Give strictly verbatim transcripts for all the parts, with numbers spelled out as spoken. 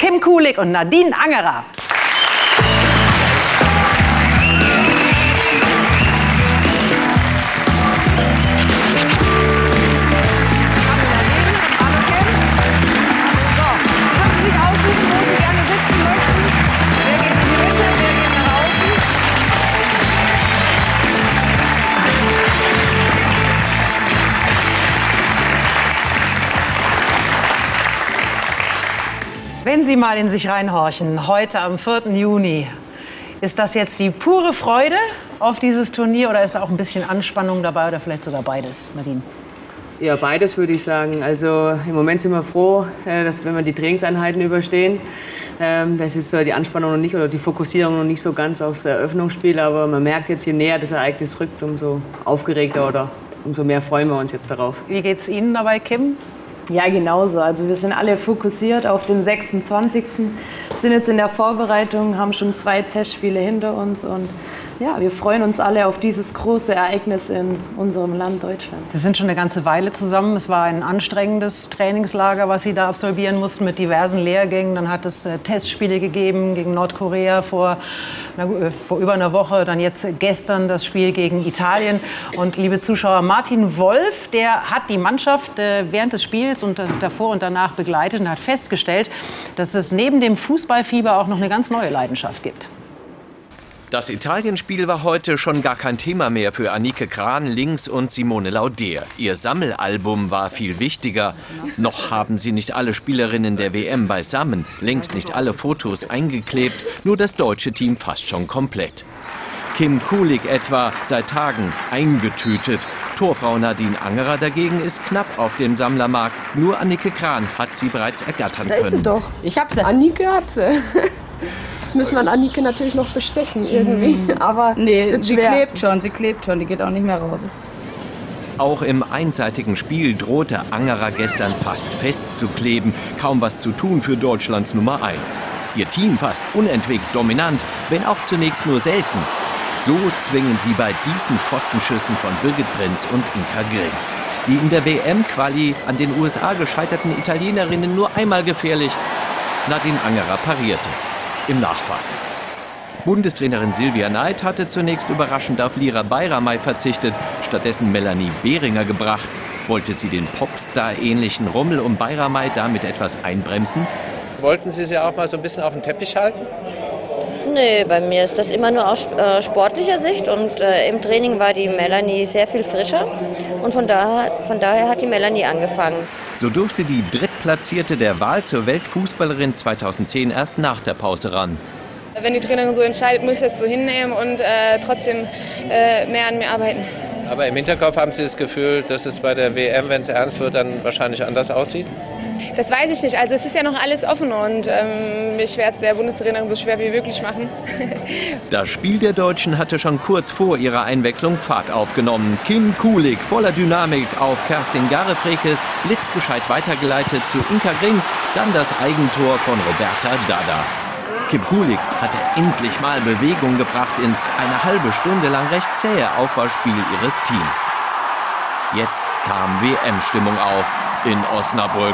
Kim Kulik und Nadine Angerer. Wenn Sie mal in sich reinhorchen, heute am vierten Juni, ist das jetzt die pure Freude auf dieses Turnier oder ist auch ein bisschen Anspannung dabei oder vielleicht sogar beides, Nadine? Ja, beides würde ich sagen. Also im Moment sind wir froh, dass wenn wir die Trainingseinheiten überstehen, das ist die Anspannung noch nicht oder die Fokussierung noch nicht so ganz aufs Eröffnungsspiel, aber man merkt jetzt, je näher das Ereignis rückt, umso aufgeregter oder umso mehr freuen wir uns jetzt darauf. Wie geht's Ihnen dabei, Kim? Ja, genauso. Also wir sind alle fokussiert auf den sechsundzwanzigsten Sind jetzt in der Vorbereitung, haben schon zwei Testspiele hinter uns und ja, wir freuen uns alle auf dieses große Ereignis in unserem Land Deutschland. Sie sind schon eine ganze Weile zusammen. Es war ein anstrengendes Trainingslager, was Sie da absolvieren mussten mit diversen Lehrgängen. Dann hat es äh, Testspiele gegeben gegen Nordkorea vor, na, äh, vor über einer Woche. Dann jetzt gestern das Spiel gegen Italien. Und liebe Zuschauer, Martin Wolf, der hat die Mannschaft äh, während des Spiels und äh, davor und danach begleitet und hat festgestellt, dass es neben dem Fußballfieber auch noch eine ganz neue Leidenschaft gibt. Das Italienspiel war heute schon gar kein Thema mehr für Anike Kran-Links und Simone Lauder. Ihr Sammelalbum war viel wichtiger. Noch haben sie nicht alle Spielerinnen der W M beisammen, längst nicht alle Fotos eingeklebt, nur das deutsche Team fast schon komplett. Kim Kulik etwa seit Tagen eingetütet. Torfrau Nadine Angerer dagegen ist knapp auf dem Sammlermarkt. Nur Anike Kran hat sie bereits ergattern können. Da ist sie doch. Ich hab sie. Anike hat sie. Jetzt müssen wir Anike natürlich noch bestechen irgendwie. Aber nee, sie klebt schon, sie klebt schon, die geht auch nicht mehr raus. Auch im einseitigen Spiel drohte Angerer gestern fast festzukleben. Kaum was zu tun für Deutschlands Nummer eins. Ihr Team fast unentwegt dominant, wenn auch zunächst nur selten. So zwingend wie bei diesen Pfostenschüssen von Birgit Prinz und Inka Grings. Die in der W M-Quali an den U S A gescheiterten Italienerinnen nur einmal gefährlich. Nadine Angerer parierte. Im Nachfassen. Bundestrainerin Silvia Neid hatte zunächst überraschend auf Lira Bayramay verzichtet, stattdessen Melanie Behringer gebracht. Wollte sie den Popstar-ähnlichen Rummel um Bayramay damit etwas einbremsen? Wollten Sie sie auch mal so ein bisschen auf den Teppich halten? Nee, bei mir ist das immer nur aus äh, sportlicher Sicht und äh, im Training war die Melanie sehr viel frischer und von daher, von daher hat die Melanie angefangen. So durfte die Drittplatzierte der Wahl zur Weltfußballerin zweitausendzehn erst nach der Pause ran. Wenn die Trainerin so entscheidet, muss ich das so hinnehmen und äh, trotzdem äh, mehr an mir arbeiten. Aber im Hinterkopf haben Sie das Gefühl, dass es bei der W M, wenn es ernst wird, dann wahrscheinlich anders aussieht? Das weiß ich nicht. Also es ist ja noch alles offen und ähm, ich werde es der Bundestrainerin so schwer wie möglich machen. Das Spiel der Deutschen hatte schon kurz vor ihrer Einwechslung Fahrt aufgenommen. Kim Kulik voller Dynamik auf Kerstin Garefrekes, blitzgescheit weitergeleitet zu Inka Grings, dann das Eigentor von Roberta Dada. Kim Kulik hatte endlich mal Bewegung gebracht ins eine halbe Stunde lang recht zähe Aufbauspiel ihres Teams. Jetzt kam W M-Stimmung auf in Osnabrück.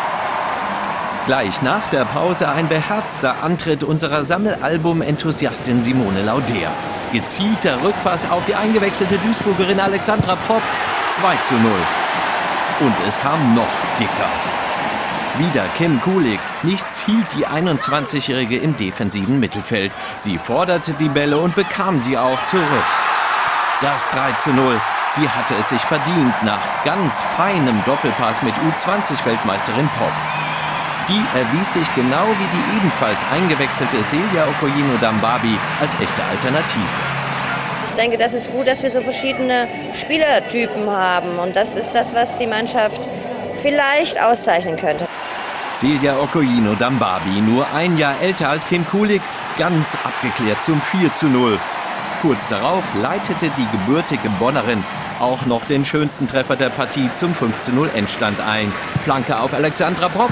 Gleich nach der Pause ein beherzter Antritt unserer Sammelalbum-Enthusiastin Simone Lauder. Gezielter Rückpass auf die eingewechselte Duisburgerin Alexandra Popp. zwei zu null. Und es kam noch dicker. Wieder Kim Kulik. Nichts hielt die einundzwanzigjährige im defensiven Mittelfeld. Sie forderte die Bälle und bekam sie auch zurück. Das drei zu null. Sie hatte es sich verdient nach ganz feinem Doppelpass mit U zwanzig Weltmeisterin Popp. Die erwies sich genau wie die ebenfalls eingewechselte Silja Okoyino-Dambabi als echte Alternative. Ich denke, das ist gut, dass wir so verschiedene Spielertypen haben. Und das ist das, was die Mannschaft vielleicht auszeichnen könnte. Silja Okoyino-Dambabi, nur ein Jahr älter als Kim Kulik, ganz abgeklärt zum vier zu null. Kurz darauf leitete die gebürtige Bonnerin auch noch den schönsten Treffer der Partie zum fünf zu null Endstand ein. Flanke auf Alexandra Popp.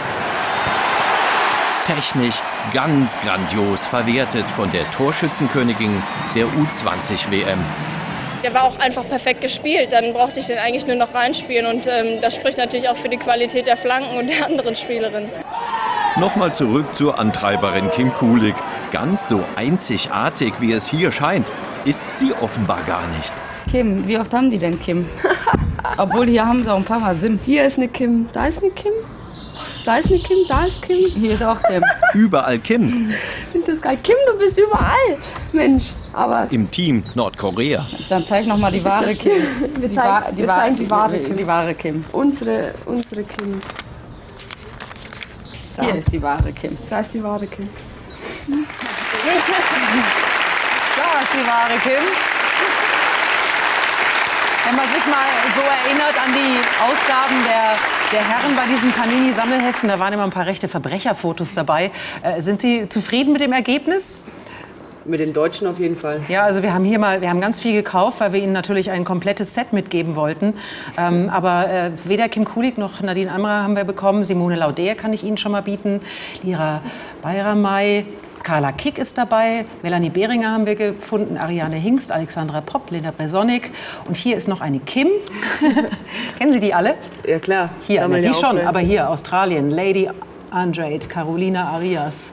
Technisch ganz grandios verwertet von der Torschützenkönigin der U zwanzig W M. Der war auch einfach perfekt gespielt, dann brauchte ich den eigentlich nur noch reinspielen und ähm, das spricht natürlich auch für die Qualität der Flanken und der anderen Spielerinnen. Nochmal zurück zur Antreiberin Kim Kulik. Ganz so einzigartig, wie es hier scheint, ist sie offenbar gar nicht. Kim, wie oft haben die denn Kim? Obwohl, hier haben sie auch ein paar Mal Sim. Hier ist eine Kim, da ist eine Kim, da ist eine Kim, da ist Kim. Hier ist auch Kim. Überall Kims. Ich finde das geil. Kim, du bist überall. Mensch, aber... Im Team Nordkorea. Dann zeig noch mal die wahre Kim. Wir Die, zeigen, wa die, wir wa zeigen die wahre Kim. Die wahre Kim. Unsere, unsere Kim. Da Hier ist die wahre Kim. Da ist die wahre Kim. Da ist die wahre Kim. Wenn man sich mal so erinnert an die Ausgaben der, der Herren bei diesen Panini-Sammelheften, da waren immer ein paar rechte Verbrecherfotos dabei. Äh, sind Sie zufrieden mit dem Ergebnis? Mit den Deutschen auf jeden Fall. Ja, also wir haben hier mal, wir haben ganz viel gekauft, weil wir Ihnen natürlich ein komplettes Set mitgeben wollten. Ähm, aber äh, weder Kim Kulik noch Nadine Angerer haben wir bekommen. Simone Lauder kann ich Ihnen schon mal bieten. Lira Bayramay. Carla Kick ist dabei, Melanie Behringer haben wir gefunden, Ariane Hingst, Alexandra Popp, Lena Bresonik. Und hier ist noch eine Kim. Kennen Sie die alle? Ja, klar. Hier, ne, die schon, aber hier, Australien, Lady Andrade, Carolina Arias.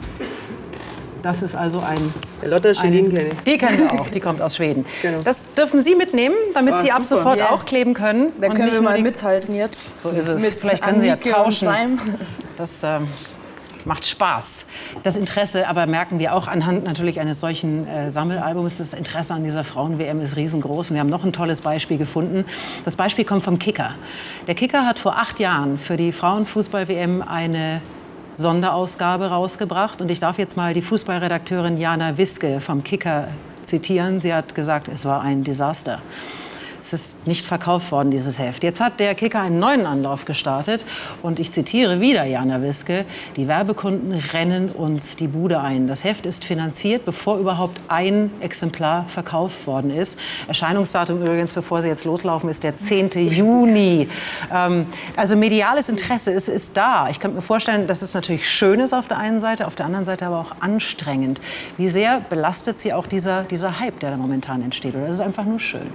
Das ist also ein... Der Lotta Schwedin kenne ich. Die kennen wir auch, die kommt aus Schweden. Genau. Das dürfen Sie mitnehmen, damit Ah, Sie ab super. sofort Ja. auch kleben können. Da Und können wir nicht nur mal die- mithalten jetzt. So ist es. Mit Vielleicht können Sie ja Anike und tauschen. Seim. Das ähm, macht Spaß. Das Interesse, aber merken wir auch anhand natürlich eines solchen äh, Sammelalbums, das Interesse an dieser Frauen-W M ist riesengroß. Und wir haben noch ein tolles Beispiel gefunden. Das Beispiel kommt vom Kicker. Der Kicker hat vor acht Jahren für die Frauenfußball-W M eine Sonderausgabe rausgebracht. Und ich darf jetzt mal die Fußballredakteurin Jana Wiske vom Kicker zitieren. Sie hat gesagt, es war ein Desaster. Es ist nicht verkauft worden, dieses Heft. Jetzt hat der Kicker einen neuen Anlauf gestartet. Und ich zitiere wieder Jana Wiske: Die Werbekunden rennen uns die Bude ein. Das Heft ist finanziert, bevor überhaupt ein Exemplar verkauft worden ist. Erscheinungsdatum übrigens, bevor Sie jetzt loslaufen, ist der zehnte Juni. Ähm, also mediales Interesse ist, ist da. Ich kann mir vorstellen, dass es natürlich schön ist auf der einen Seite, auf der anderen Seite aber auch anstrengend. Wie sehr belastet Sie auch dieser, dieser Hype, der da momentan entsteht? Oder ist es einfach nur schön?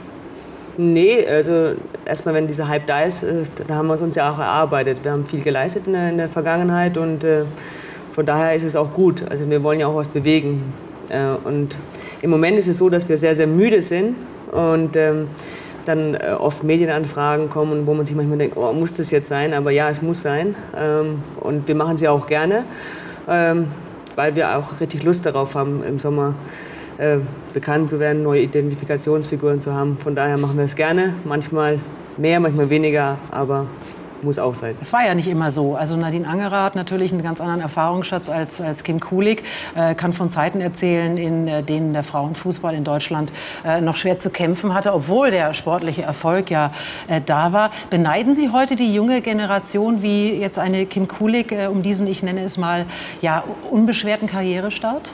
Nee, also erstmal, wenn dieser Hype da ist, ist, da haben wir es uns ja auch erarbeitet. Wir haben viel geleistet in der, in der Vergangenheit und äh, von daher ist es auch gut. Also wir wollen ja auch was bewegen. Äh, und im Moment ist es so, dass wir sehr, sehr müde sind und ähm, dann äh, oft Medienanfragen kommen, wo man sich manchmal denkt, oh, muss das jetzt sein? Aber ja, es muss sein. Ähm, und wir machen es ja auch gerne, ähm, weil wir auch richtig Lust darauf haben, im Sommer Äh, bekannt zu werden, neue Identifikationsfiguren zu haben. Von daher machen wir es gerne. Manchmal mehr, manchmal weniger, aber muss auch sein. Es war ja nicht immer so. Also Nadine Angerer hat natürlich einen ganz anderen Erfahrungsschatz als, als Kim Kulik, äh, kann von Zeiten erzählen, in äh, denen der Frauenfußball in Deutschland äh, noch schwer zu kämpfen hatte, obwohl der sportliche Erfolg ja äh, da war. Beneiden Sie heute die junge Generation wie jetzt eine Kim Kulik, äh, um diesen, ich nenne es mal, ja, unbeschwerten Karrierestart?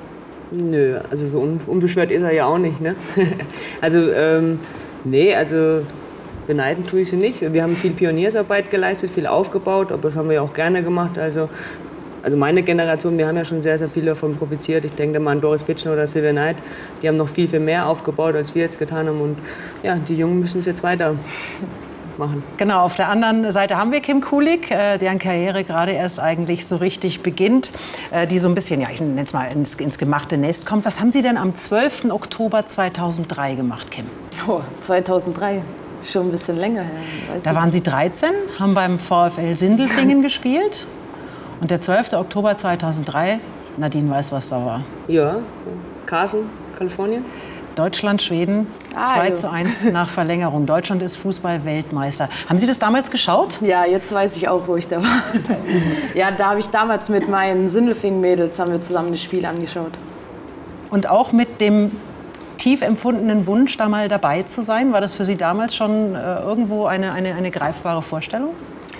Nö, also so un unbeschwert ist er ja auch nicht, ne? Also, ähm, nee, also beneiden tue ich sie nicht. Wir haben viel Pioniersarbeit geleistet, viel aufgebaut, aber das haben wir ja auch gerne gemacht. Also, also meine Generation, wir haben ja schon sehr, sehr viel davon profitiert. Ich denke mal an Doris Fitschner oder Silvia Neid. Die haben noch viel, viel mehr aufgebaut, als wir jetzt getan haben. Und ja, die Jungen müssen es jetzt weiter machen. Genau, auf der anderen Seite haben wir Kim Kulik, äh, deren Karriere gerade erst eigentlich so richtig beginnt, äh, die so ein bisschen, ja, ich nenne es mal, ins, ins gemachte Nest kommt. Was haben Sie denn am zwölften Oktober zweitausenddrei gemacht, Kim? Oh, zweitausenddrei, schon ein bisschen länger her. Weiß Da ich. waren Sie dreizehn, haben beim VfL Sindelfingen gespielt. Und der zwölfte Oktober zweitausenddrei, Nadine weiß, was da war. Ja, Carson, Kalifornien. Deutschland, Schweden, Ah, zwei jo. zu eins nach Verlängerung. Deutschland ist Fußball-Weltmeister. Haben Sie das damals geschaut? Ja, jetzt weiß ich auch, wo ich da war. Ja, da habe ich damals mit meinen Sindelfingen-Mädels haben wir zusammen das Spiel angeschaut. Und auch mit dem tief empfundenen Wunsch, da mal dabei zu sein? War das für Sie damals schon äh, irgendwo eine, eine, eine greifbare Vorstellung?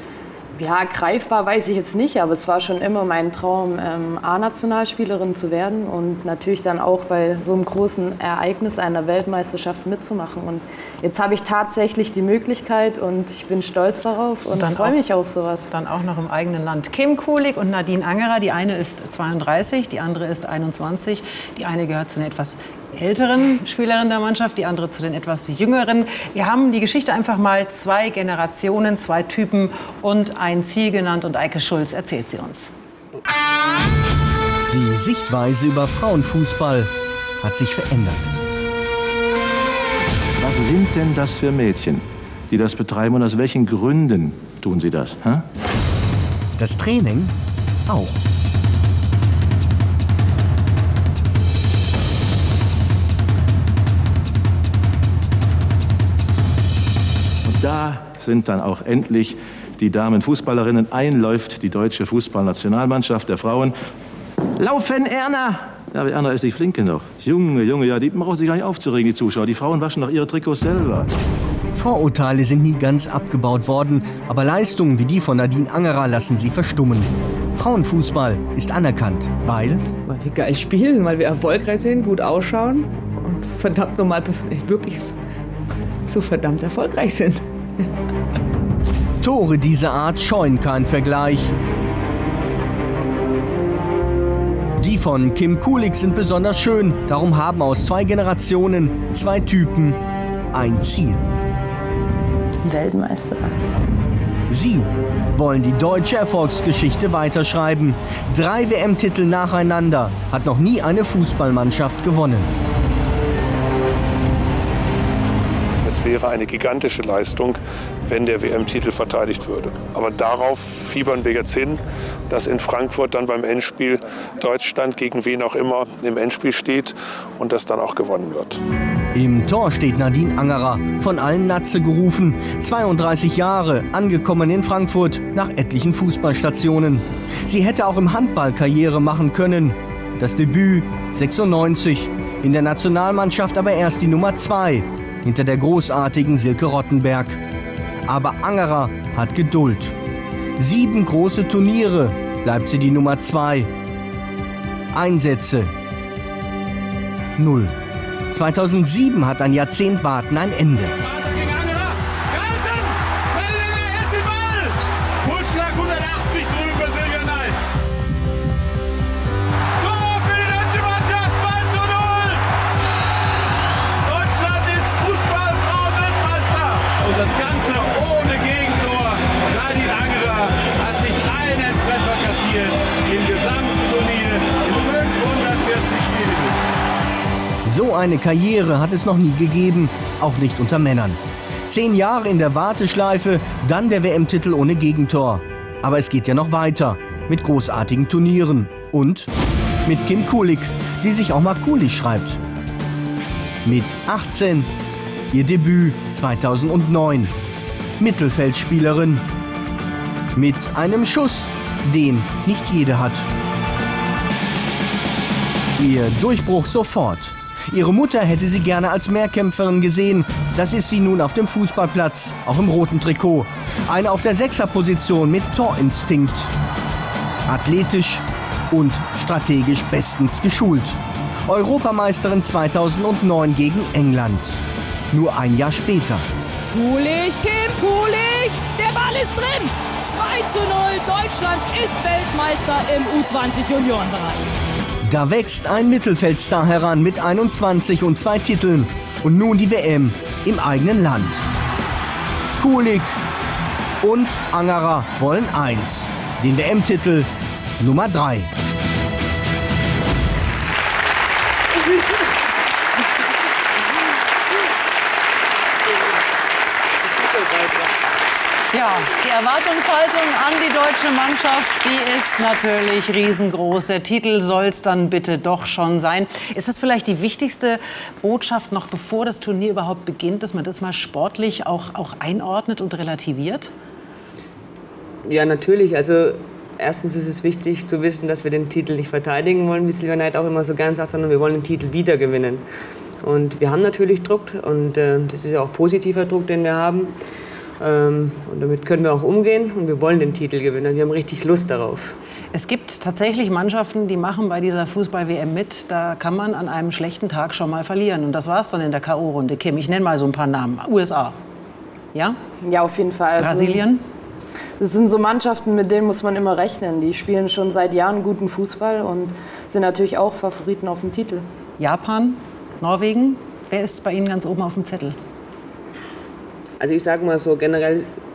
Ja, greifbar weiß ich jetzt nicht, aber es war schon immer mein Traum, ähm, A-Nationalspielerin zu werden und natürlich dann auch bei so einem großen Ereignis einer Weltmeisterschaft mitzumachen. Und jetzt habe ich tatsächlich die Möglichkeit und ich bin stolz darauf und, dann freue auch- mich auf sowas. Dann auch noch im eigenen Land. Kim Kulik und Nadine Angerer. Die eine ist zweiunddreißig, die andere ist einundzwanzig. Die eine gehört zu den etwas älteren Spielerinnen der Mannschaft, die andere zu den etwas jüngeren. Wir haben die Geschichte einfach mal zwei Generationen, zwei Typen und ein Ziel genannt. Und Eike Schulz erzählt sie uns. Die Sichtweise über Frauenfußball hat sich verändert. Was sind denn das für Mädchen, die das betreiben und aus welchen Gründen tun sie das? Hä? Das Training auch. Und da sind dann auch endlich die Damenfußballerinnen. Einläuft die deutsche Fußballnationalmannschaft der Frauen. Laufen, Erna! Ja, aber Erna ist nicht flink genug. Junge, Junge, ja, die brauchen sich gar nicht aufzuregen, die Zuschauer. Die Frauen waschen doch ihre Trikots selber. Vorurteile sind nie ganz abgebaut worden, aber Leistungen wie die von Nadine Angerer lassen sie verstummen. Frauenfußball ist anerkannt, weil... Weil wir geil spielen, weil wir erfolgreich sind, gut ausschauen und verdammt nochmal wirklich so verdammt erfolgreich sind. Tore dieser Art scheuen keinen Vergleich. Die von Kim Kulik sind besonders schön, darum haben aus zwei Generationen zwei Typen ein Ziel. Weltmeister. Sie wollen die deutsche Erfolgsgeschichte weiterschreiben. Drei W M-Titel nacheinander hat noch nie eine Fußballmannschaft gewonnen. Es wäre eine gigantische Leistung, wenn der W M-Titel verteidigt würde. Aber darauf fiebern wir jetzt hin, dass in Frankfurt dann beim Endspiel Deutschland gegen wen auch immer im Endspiel steht und das dann auch gewonnen wird. Im Tor steht Nadine Angerer, von allen Natze gerufen. zweiunddreißig Jahre, angekommen in Frankfurt nach etlichen Fußballstationen. Sie hätte auch im Handball Karriere machen können. Das Debüt sechsundneunzig, in der Nationalmannschaft aber erst die Nummer zwei. Hinter der großartigen Silke Rottenberg. Aber Angerer hat Geduld. Sieben große Turniere bleibt sie die Nummer zwei. Einsätze null. zweitausendsieben hat ein Jahrzehnt Warten ein Ende. Das Ganze ohne Gegentor. Nadine Angerer hat nicht einen Treffer kassiert im gesamten Turnier in fünfhundertvierzig Spielen. So eine Karriere hat es noch nie gegeben, auch nicht unter Männern. Zehn Jahre in der Warteschleife, dann der W M-Titel ohne Gegentor. Aber es geht ja noch weiter, mit großartigen Turnieren und mit Kim Kulik, die sich auch mal Kulik schreibt. Mit achtzehn ihr Debüt zweitausendneun. Mittelfeldspielerin. Mit einem Schuss, den nicht jeder hat. Ihr Durchbruch sofort. Ihre Mutter hätte sie gerne als Mehrkämpferin gesehen. Das ist sie nun auf dem Fußballplatz, auch im roten Trikot. Eine auf der Sechserposition mit Torinstinkt. Athletisch und strategisch bestens geschult. Europameisterin zweitausendneun gegen England. Nur ein Jahr später. Kulik, Kim Kulik, der Ball ist drin. zwei zu null, Deutschland ist Weltmeister im U zwanzig Juniorenbereich. Da wächst ein Mittelfeldstar heran mit einundzwanzig und zwei Titeln. Und nun die W M im eigenen Land. Kulik und Angerer wollen eins. Den W M-Titel Nummer drei. Ja, die Erwartungshaltung an die deutsche Mannschaft, die ist natürlich riesengroß. Der Titel soll es dann bitte doch schon sein. Ist es vielleicht die wichtigste Botschaft noch, bevor das Turnier überhaupt beginnt, dass man das mal sportlich auch, auch einordnet und relativiert? Ja, natürlich. Also erstens ist es wichtig zu wissen, dass wir den Titel nicht verteidigen wollen, wie Silvia Neid auch immer so gern sagt, sondern wir wollen den Titel wiedergewinnen. Und wir haben natürlich Druck und äh, das ist ja auch positiver Druck, den wir haben. Ähm, und damit können wir auch umgehen und wir wollen den Titel gewinnen. Wir haben richtig Lust darauf. Es gibt tatsächlich Mannschaften, die machen bei dieser Fußball-W M mit. Da kann man an einem schlechten Tag schon mal verlieren. Und das war es dann in der K O-Runde. Kim, ich nenne mal so ein paar Namen. U S A. Ja? Ja, auf jeden Fall. Brasilien? Das sind so Mannschaften, mit denen muss man immer rechnen. Die spielen schon seit Jahren guten Fußball und sind natürlich auch Favoriten auf dem Titel. Japan, Norwegen. Wer ist bei Ihnen ganz oben auf dem Zettel? Also ich sage mal so, generell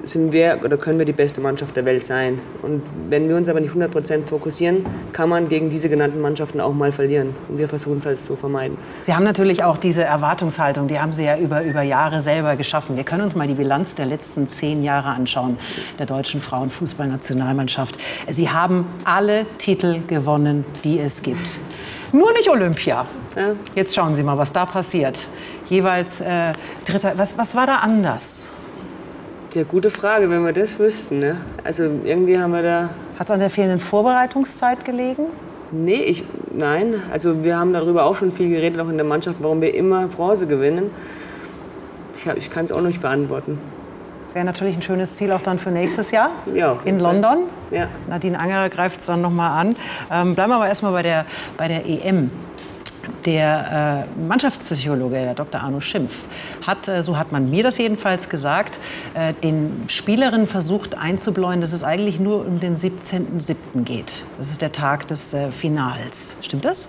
sind wir oder können wir die beste Mannschaft der Welt sein. Und wenn wir uns aber nicht hundert Prozent fokussieren, kann man gegen diese genannten Mannschaften auch mal verlieren. Und wir versuchen es halt zu vermeiden. Sie haben natürlich auch diese Erwartungshaltung, die haben Sie ja über, über Jahre selber geschaffen. Wir können uns mal die Bilanz der letzten zehn Jahre anschauen, der deutschen Frauenfußballnationalmannschaft. Sie haben alle Titel gewonnen, die es gibt. Nur nicht Olympia. Ja. Jetzt schauen Sie mal, was da passiert. Jeweils äh, Dritter. Was, was war da anders? Ja, gute Frage, wenn wir das wüssten. Ne? Also irgendwie haben wir da... Hat es an der fehlenden Vorbereitungszeit gelegen? Nee, ich, nein. Also wir haben darüber auch schon viel geredet, auch in der Mannschaft, warum wir immer Bronze gewinnen. Ich, hab, ich kann es auch nicht beantworten. Wäre natürlich ein schönes Ziel auch dann für nächstes Jahr ja, in London. Ja. Nadine Angerer greift es dann noch mal an. Ähm, bleiben wir aber erstmal bei der, bei der E M. Der äh, Mannschaftspsychologe, der Doktor Arno Schimpf, hat, äh, so hat man mir das jedenfalls gesagt, äh, den Spielerinnen versucht einzubläuen, dass es eigentlich nur um den siebzehnten siebten geht. Das ist der Tag des äh, Finals. Stimmt das?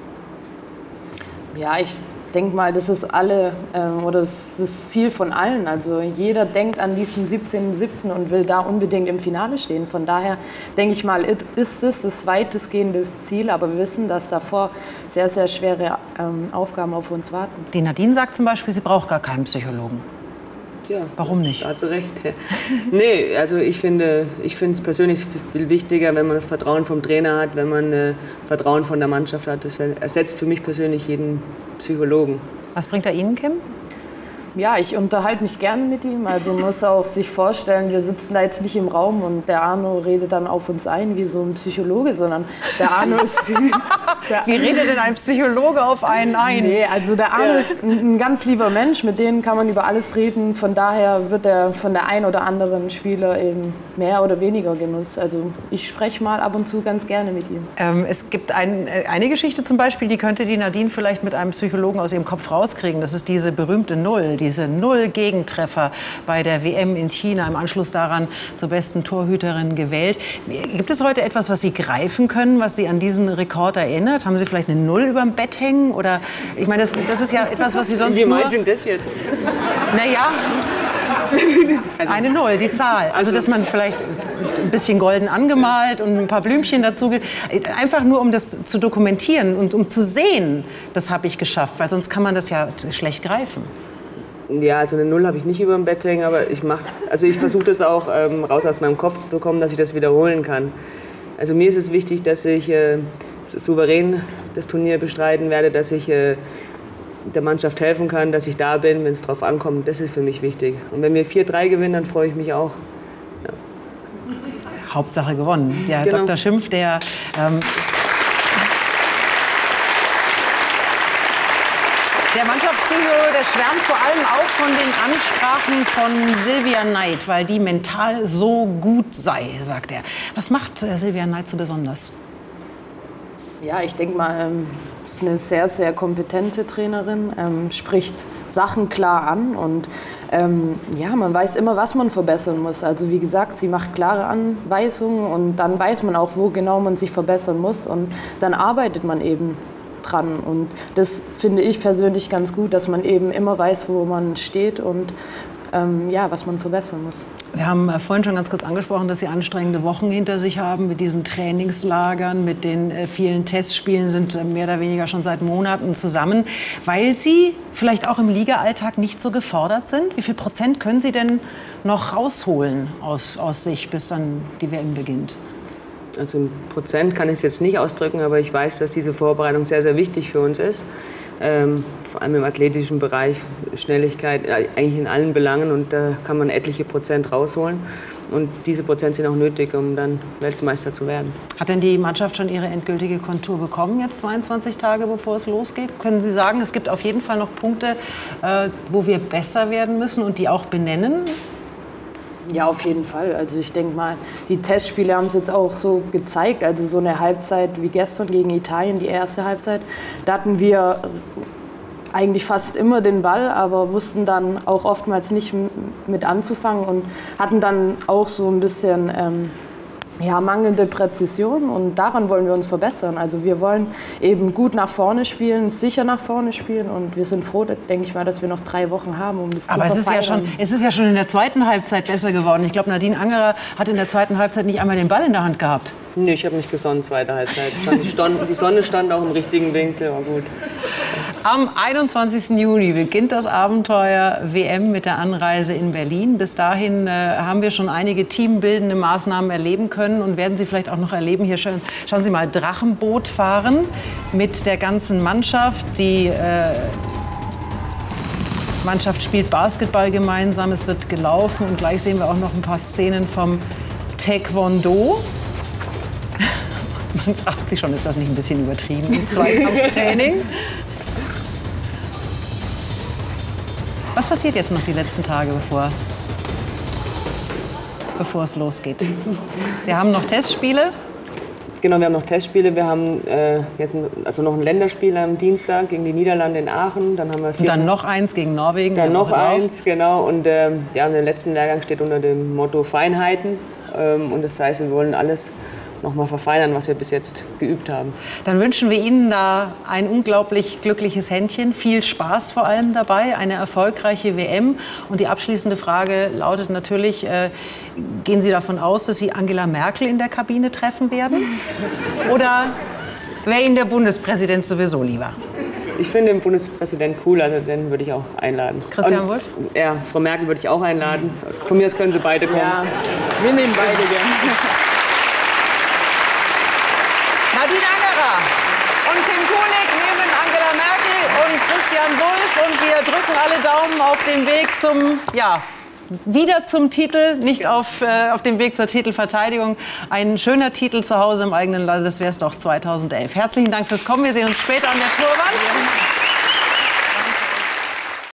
Ja, ich denke mal, das ist alle ähm, oder das, das Ziel von allen. Also jeder denkt an diesen siebzehnten siebten und will da unbedingt im Finale stehen. Von daher denke ich mal, ist es das weitestgehende Ziel. Aber wir wissen, dass davor sehr, sehr schwere ähm, Aufgaben auf uns warten. Die Nadine sagt zum Beispiel, sie braucht gar keinen Psychologen. Ja, warum nicht? Da hat sie recht. Nee, also ich finde ich finde es persönlich viel wichtiger, wenn man das Vertrauen vom Trainer hat, wenn man äh, Vertrauen von der Mannschaft hat. Das ersetzt für mich persönlich jeden Psychologen. Was bringt er Ihnen, Kim? Ja, ich unterhalte mich gerne mit ihm. Also man muss auch sich vorstellen, wir sitzen da jetzt nicht im Raum und der Arno redet dann auf uns ein wie so ein Psychologe, sondern der Arno ist... Der, wie redet denn ein Psychologe auf einen ein? Nee, also der Arno ja. ist ein, ein ganz lieber Mensch, mit dem kann man über alles reden. Von daher wird er von der ein oder anderen Spieler eben mehr oder weniger genutzt. Also ich spreche mal ab und zu ganz gerne mit ihm. Ähm, es gibt ein, eine Geschichte zum Beispiel, die könnte die Nadine vielleicht mit einem Psychologen aus ihrem Kopf rauskriegen. Das ist diese berühmte Null, diese Null-Gegentreffer bei der W M in China, im Anschluss daran zur besten Torhüterin gewählt. Gibt es heute etwas, was Sie greifen können, was Sie an diesen Rekord erinnert? Haben Sie vielleicht eine Null über dem Bett hängen? Oder, ich meine, das, das ist ja etwas, was Sie sonst Wie nur... meinen Sie das jetzt? Naja, eine Null, die Zahl. Also, dass man vielleicht ein bisschen golden angemalt und ein paar Blümchen dazu... Einfach nur, um das zu dokumentieren und um zu sehen, das habe ich geschafft. Weil sonst kann man das ja schlecht greifen. Ja, also eine Null habe ich nicht über dem Bett hängen, aber ich mach, also ich versuche das auch ähm, raus aus meinem Kopf zu bekommen, dass ich das wiederholen kann. Also mir ist es wichtig, dass ich äh, souverän das Turnier bestreiten werde, dass ich äh, der Mannschaft helfen kann, dass ich da bin, wenn es drauf ankommt. Das ist für mich wichtig. Und wenn wir vier drei gewinnen, dann freue ich mich auch. Ja. Hauptsache gewonnen. Der Genau. Doktor Schimpf, der... Ähm Der Mannschaftspsychologe, der schwärmt vor allem auch von den Ansprachen von Silvia Neid, weil die mental so gut sei, sagt er. Was macht äh, Silvia Neid so besonders? Ja, ich denke mal, ähm, ist eine sehr, sehr kompetente Trainerin, ähm, spricht Sachen klar an und ähm, ja, man weiß immer, was man verbessern muss. Also wie gesagt, sie macht klare Anweisungen und dann weiß man auch, wo genau man sich verbessern muss und dann arbeitet man eben dran. Und das finde ich persönlich ganz gut, dass man eben immer weiß, wo man steht und ähm, ja, was man verbessern muss. Wir haben äh, vorhin schon ganz kurz angesprochen, dass Sie anstrengende Wochen hinter sich haben mit diesen Trainingslagern, mit den äh, vielen Testspielen, sind äh, mehr oder weniger schon seit Monaten zusammen, weil Sie vielleicht auch im Liga-Alltag nicht so gefordert sind. Wie viel Prozent können Sie denn noch rausholen aus, aus sich, bis dann die W M beginnt? Also in Prozent kann ich es jetzt nicht ausdrücken, aber ich weiß, dass diese Vorbereitung sehr, sehr wichtig für uns ist. Ähm, vor allem im athletischen Bereich, Schnelligkeit, äh, eigentlich in allen Belangen. Und da kann man etliche Prozent rausholen. Und diese Prozent sind auch nötig, um dann Weltmeister zu werden. Hat denn die Mannschaft schon ihre endgültige Kontur bekommen, jetzt zweiundzwanzig Tage bevor es losgeht? Können Sie sagen, es gibt auf jeden Fall noch Punkte, äh, wo wir besser werden müssen und die auch benennen? Ja, auf jeden Fall. Also ich denke mal, die Testspiele haben es jetzt auch so gezeigt. Also so eine Halbzeit wie gestern gegen Italien, die erste Halbzeit, da hatten wir eigentlich fast immer den Ball, aber wussten dann auch oftmals nicht mit anzufangen und hatten dann auch so ein bisschen ähm, Ja, mangelnde Präzision und daran wollen wir uns verbessern. Also wir wollen eben gut nach vorne spielen, sicher nach vorne spielen und wir sind froh, denke ich mal, dass wir noch drei Wochen haben, um das Aber zu es ist, ja schon, es ist ja schon in der zweiten Halbzeit besser geworden. Ich glaube, Nadine Angerer hat in der zweiten Halbzeit nicht einmal den Ball in der Hand gehabt. Nee, ich habe mich gesonnen, zweite Halbzeit. Die, stand, die Sonne stand auch im richtigen Winkel, war gut. Am einundzwanzigsten Juni beginnt das Abenteuer W M mit der Anreise in Berlin. Bis dahin äh, haben wir schon einige teambildende Maßnahmen erleben können und werden Sie vielleicht auch noch erleben. Hier schauen, schauen Sie mal, Drachenboot fahren mit der ganzen Mannschaft. Die äh, Mannschaft spielt Basketball gemeinsam, es wird gelaufen und gleich sehen wir auch noch ein paar Szenen vom Taekwondo. Man fragt sich schon, ist das nicht ein bisschen übertrieben, Zweikampftraining? Was passiert jetzt noch die letzten Tage, bevor, bevor es losgeht? Sie haben noch Testspiele? Genau, wir haben noch Testspiele. Wir haben äh, jetzt ein, also noch ein Länderspiel am Dienstag gegen die Niederlande in Aachen. Dann haben wir vier und dann noch eins gegen Norwegen. Dann noch eins, genau. Und äh, ja, der letzte Lehrgang steht unter dem Motto Feinheiten. Ähm, und das heißt, wir wollen alles noch mal verfeinern, was wir bis jetzt geübt haben. Dann wünschen wir Ihnen da ein unglaublich glückliches Händchen, viel Spaß vor allem dabei, eine erfolgreiche W M. Und die abschließende Frage lautet natürlich, äh, gehen Sie davon aus, dass Sie Angela Merkel in der Kabine treffen werden? Oder wäre Ihnen der Bundespräsident sowieso lieber? Ich finde den Bundespräsident cool, also den würde ich auch einladen. Christian Wulff? Ja, Frau Merkel würde ich auch einladen. Von mir aus können Sie beide kommen. Ja, wir nehmen beide gerne. Nadine Angerer und Kim Kulik nehmen Angela Merkel und Christian Wulff und wir drücken alle Daumen auf dem Weg zum, ja, wieder zum Titel, nicht auf, äh, auf dem Weg zur Titelverteidigung. Ein schöner Titel zu Hause im eigenen Land, das wäre es doch zweitausendelf. Herzlichen Dank fürs Kommen, wir sehen uns später an der Torwand.